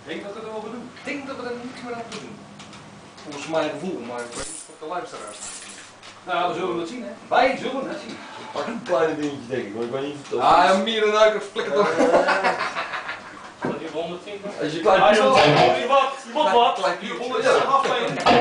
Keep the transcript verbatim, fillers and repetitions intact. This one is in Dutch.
Ik denk dat we er wel doen. Ik denk dat we er niks meer aan moeten doen. Volgens mijn gevoel, maar ik weet niet of de luisteraars. Nou, we zullen het zien, hè? Wij zullen het zien. Pak een kleine dingetje, denk ik, maar ik weet niet of het. Ah, ja, mier en uikers flikker toch. Dat is honderdtwintig. Als je klein Hij piemel. je wat, je wat, Klein je piemel. honderd aflevering.